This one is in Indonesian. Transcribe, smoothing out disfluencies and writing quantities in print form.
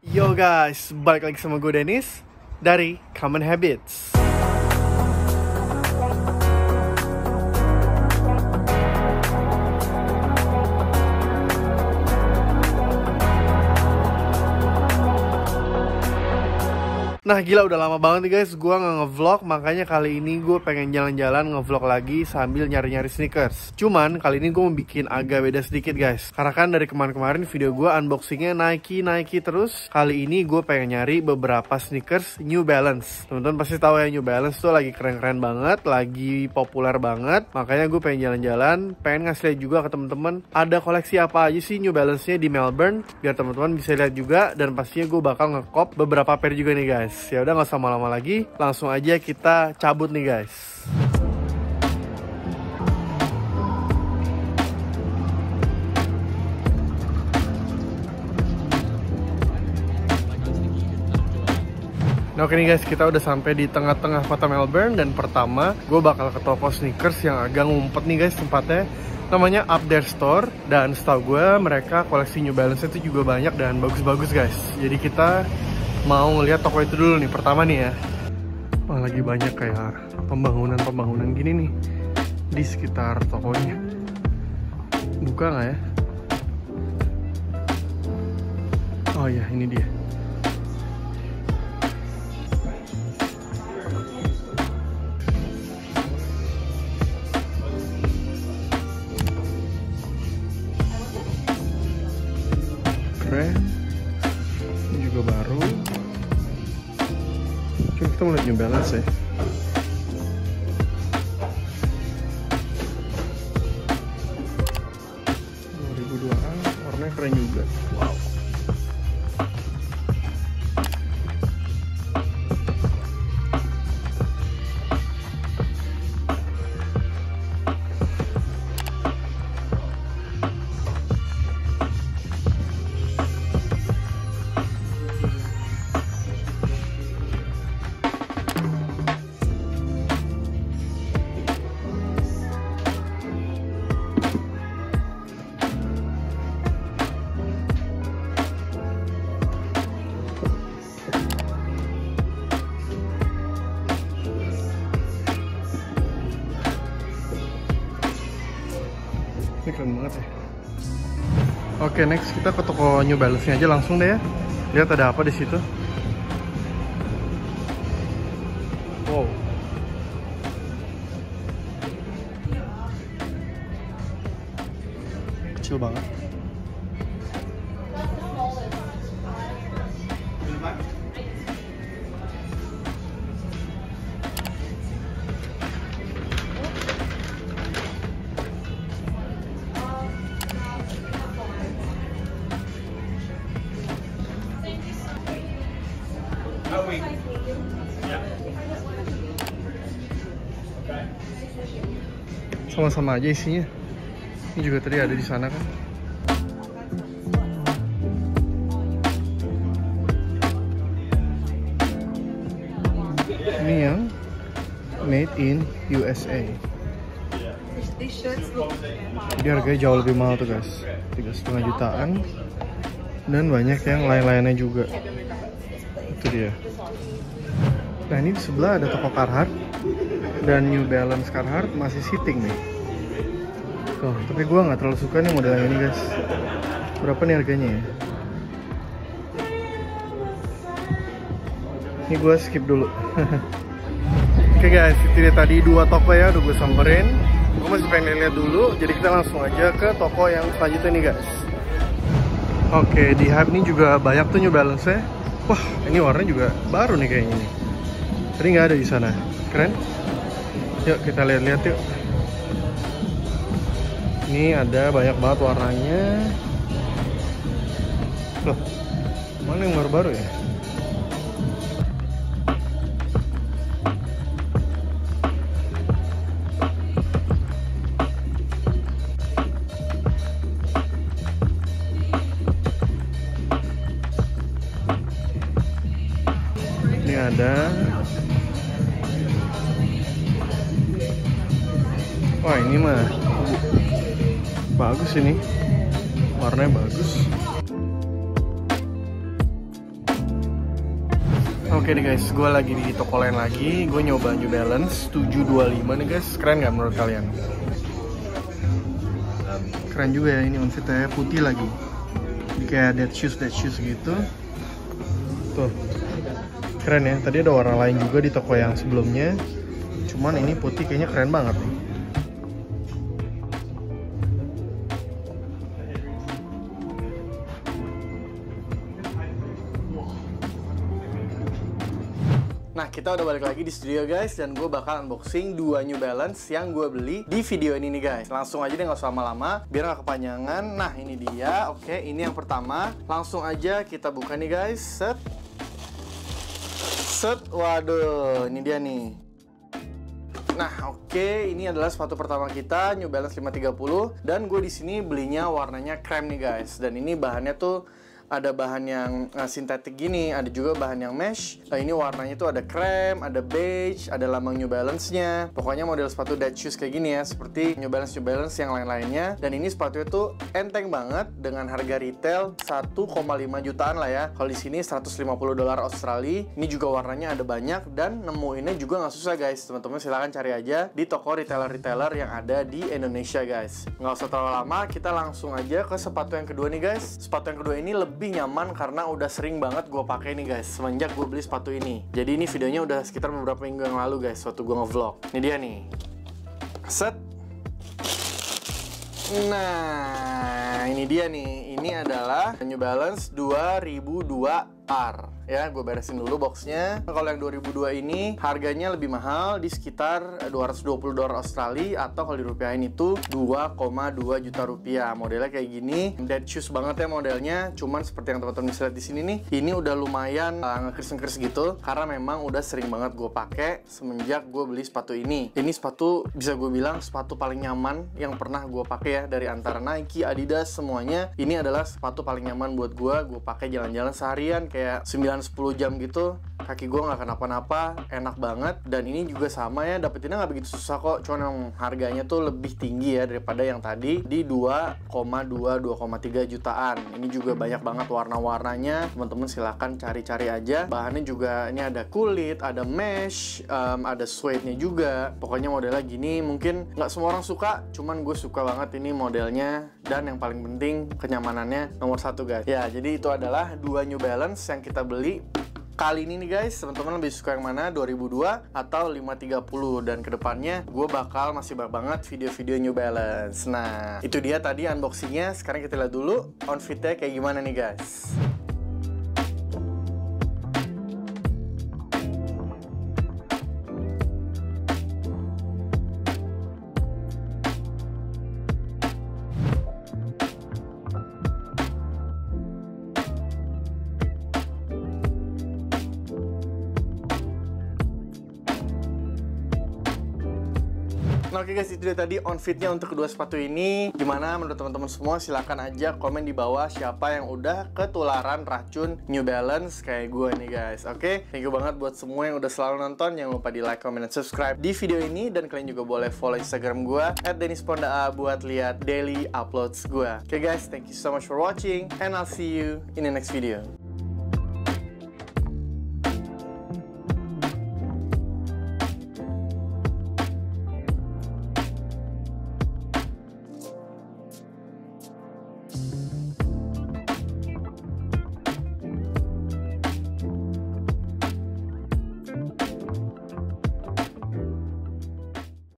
Yo guys, balik lagi sama gue Dennis dari Common Habits. Nah gila, udah lama banget nih guys gue nggak ngevlog, makanya kali ini gue pengen jalan-jalan ngevlog lagi sambil nyari-nyari sneakers. Cuman kali ini gue mau bikin agak beda sedikit guys, karena kan dari kemarin-kemarin video gue unboxingnya Nike terus. Kali ini gue pengen nyari beberapa sneakers New Balance. Teman-teman pasti tahu ya, New Balance tuh lagi keren-keren banget, lagi populer banget. Makanya gue pengen jalan-jalan, pengen ngasih lihat juga ke teman-teman ada koleksi apa aja sih New Balance-nya di Melbourne, biar teman-teman bisa lihat juga. Dan pastinya gue bakal ngekop beberapa pair juga nih guys. Ya udah nggak usah lama-lama lagi, langsung aja kita cabut nih guys. Nah oke nih guys, kita udah sampai di tengah-tengah kota Melbourne. Dan pertama gue bakal ke toko sneakers yang agak ngumpet nih guys tempatnya. Namanya Up There Store. Dan setahu gue mereka koleksi New Balance itu juga banyak dan bagus-bagus guys. Jadi kita mau ngeliat toko itu dulu nih, pertama nih ya. Wah, lagi banyak kayak pembangunan gini nih di sekitar tokonya. Buka nggak ya? Oh ya, ini dia. Keren. Ini juga baru. Coba kita mau lihat New Balance ya. Warnanya keren juga. Wow. Ini keren banget ya. Oke, next kita ke toko New Balance-nya aja langsung deh ya. Lihat ada apa di situ. Wow. Kecil banget. Sama-sama aja isinya. Ini juga tadi ada di sana kan. Ini yang made in USA. Jadi harganya jauh lebih mahal tuh guys, 3,5 jutaan. Dan banyak yang lain-lainnya juga. Itu dia. Nah ini di sebelah ada toko Carhartt. Dan New Balance Carhartt masih sitting nih. Tuh, tapi gue nggak terlalu suka nih model yang ini guys. Berapa nih harganya ya? Ini gue skip dulu. Oke guys, itu dia tadi dua toko ya, udah gue samperin. Gue masih pengen lihat dulu, jadi kita langsung aja ke toko yang selanjutnya nih guys. Oke, di Hype ini juga banyak tuh New Balance nya. Wah, ini warnanya juga baru nih kayaknya nih. Tadi nggak ada di sana. Keren. Yuk kita lihat-lihat yuk. Ini ada banyak banget warnanya. Loh, mana yang baru-baru ya? Ini ada. Wah, ini mah bagus ini. Warnanya bagus. Oke nih guys, gue lagi di toko lain lagi. Gue nyoba New Balance 725 nih guys. Keren nggak menurut kalian? Keren juga ya, ini outfitnya putih lagi. Jadi kayak dead shoes gitu. Tuh, keren ya. Tadi ada warna lain juga di toko yang sebelumnya. Cuman ini putih kayaknya keren banget nih. Nah, kita udah balik lagi di studio guys, dan gue bakal unboxing 2 New Balance yang gue beli di video ini nih guys. Langsung aja deh, nggak usah lama-lama biar nggak kepanjangan. Nah, ini dia. Oke, ini yang pertama. Langsung aja kita buka nih guys. Set. Waduh, ini dia nih. Nah, oke, ini adalah sepatu pertama kita, New Balance 530, dan gue di sini belinya warnanya krem nih guys. Dan ini bahannya tuh ada bahan yang sintetik gini, ada juga bahan yang mesh. Nah, ini warnanya tuh ada krem, ada beige, ada lambang New Balance-nya. Pokoknya model sepatu dead shoes kayak gini ya, seperti New Balance yang lain-lainnya. Dan ini sepatu itu enteng banget dengan harga retail 1,5 jutaan lah ya. Kalau di sini $150 Australia. Ini juga warnanya ada banyak dan nemuinnya juga nggak susah guys. Teman-teman silahkan cari aja di toko retailer-retailer yang ada di Indonesia guys. Nggak usah terlalu lama, kita langsung aja ke sepatu yang kedua nih guys. Sepatu yang kedua ini lebih nyaman karena udah sering banget gue pakai nih guys semenjak gue beli sepatu ini. Jadi ini videonya udah sekitar beberapa minggu yang lalu guys, waktu gue ngevlog. Ini dia nih. Set. Nah, ini dia nih. Ini adalah New Balance 2002R. Ya, gue beresin dulu boxnya. Kalau yang 2002 ini harganya lebih mahal, di sekitar $220 Australia, atau kalau dirupiahin itu 2,2 juta rupiah. Modelnya kayak gini, dead shoes banget ya modelnya. Cuman seperti yang teman-teman bisa lihat di sini nih, ini udah lumayan ngekris-ngekris gitu, karena memang udah sering banget gue pakai semenjak gue beli sepatu ini. Ini sepatu bisa gue bilang sepatu paling nyaman yang pernah gue pakai ya, dari antara Nike, Adidas, semuanya. Ini adalah sepatu paling nyaman buat gue pakai jalan-jalan seharian kayak 9-10 jam gitu, kaki gue nggak kenapa-napa, enak banget. Dan ini juga sama ya, dapetinnya nggak begitu susah kok, cuman yang harganya tuh lebih tinggi ya daripada yang tadi di 2,3 jutaan. Ini juga banyak banget warna-warnanya, teman-teman silahkan cari-cari aja. Bahannya juga ini ada kulit, ada mesh, ada suede-nya juga. Pokoknya modelnya gini, mungkin nggak semua orang suka, cuman gue suka banget ini modelnya. Dan yang paling penting kenyamanannya nomor 1 guys. Ya, jadi itu adalah 2 New Balance yang kita beli kali ini nih guys. Teman-teman lebih suka yang mana, 2002 atau 530? Dan kedepannya gue bakal masih banyak banget video-video New Balance. Nah, itu dia tadi unboxingnya. Sekarang kita lihat dulu outfitnya kayak gimana nih guys. Nah, oke guys, itu dia tadi outfitnya untuk kedua sepatu ini. Gimana menurut teman-teman semua? Silahkan aja komen di bawah siapa yang udah ketularan racun New Balance kayak gue nih guys. Oke, thank you banget buat semua yang udah selalu nonton. Jangan lupa di like, comment, dan subscribe di video ini. Dan kalian juga boleh follow Instagram gue @denispondaa buat lihat daily uploads gue. Oke guys, thank you so much for watching, and I'll see you in the next video.